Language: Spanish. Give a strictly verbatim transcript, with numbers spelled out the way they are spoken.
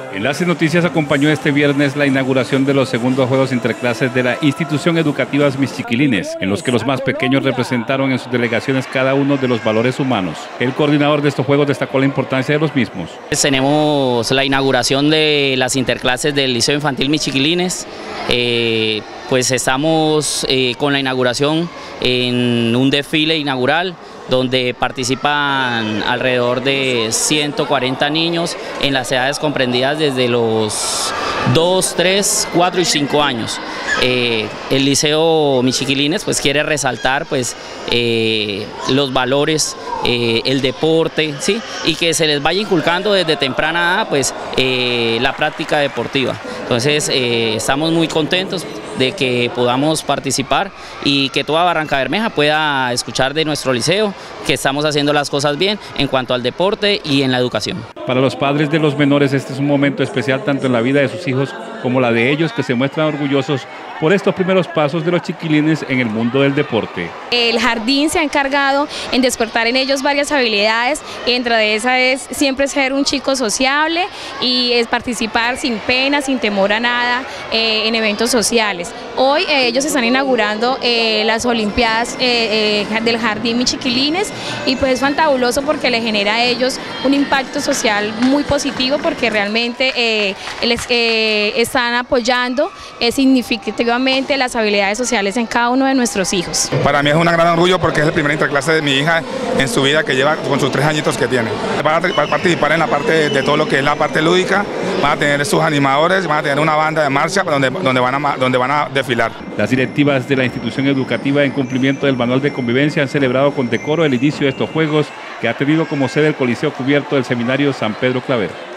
Enlace Noticias acompañó este viernes la inauguración de los segundos Juegos Interclases de la institución educativa Mis Chiquilines, en los que los más pequeños representaron en sus delegaciones cada uno de los valores humanos. El coordinador de estos Juegos destacó la importancia de los mismos. Tenemos la inauguración de las interclases del Liceo Infantil Mis Chiquilines. Eh, pues estamos eh, con la inauguración en un desfile inaugural donde participan alrededor de ciento cuarenta niños en las edades comprendidas desde los dos, tres, cuatro y cinco años. Eh, el Liceo Mis Chiquilines pues quiere resaltar pues eh, los valores, eh, el deporte, ¿sí? Y que se les vaya inculcando desde temprana edad pues eh, la práctica deportiva. Entonces eh, estamos muy contentos de que podamos participar y que toda Barrancabermeja pueda escuchar de nuestro liceo que estamos haciendo las cosas bien en cuanto al deporte y en la educación. Para los padres de los menores este es un momento especial tanto en la vida de sus hijos como la de ellos, que se muestran orgullosos por estos primeros pasos de los chiquilines en el mundo del deporte. El jardín se ha encargado en despertar en ellos varias habilidades, y entre de esas es siempre ser un chico sociable y es participar sin pena, sin temor a nada eh, en eventos sociales. Hoy eh, ellos están inaugurando eh, las Olimpiadas eh, eh, del Jardín Mis Chiquilines y pues es fantabuloso porque le genera a ellos un impacto social muy positivo porque realmente eh, les eh, están apoyando eh, significativamente las habilidades sociales en cada uno de nuestros hijos. Para mí es un gran orgullo porque es el primer interclase de mi hija en su vida que lleva con sus tres añitos que tiene. Van a participar en la parte de, de todo lo que es la parte lúdica, van a tener sus animadores, van a tener una banda de marcha donde, donde, van, a, donde van a desfilar. Las directivas de la institución educativa en cumplimiento del manual de convivencia han celebrado con decoro el inicio de estos Juegos que ha tenido como sede el Coliseo Cubierto del Seminario San Pedro Claver.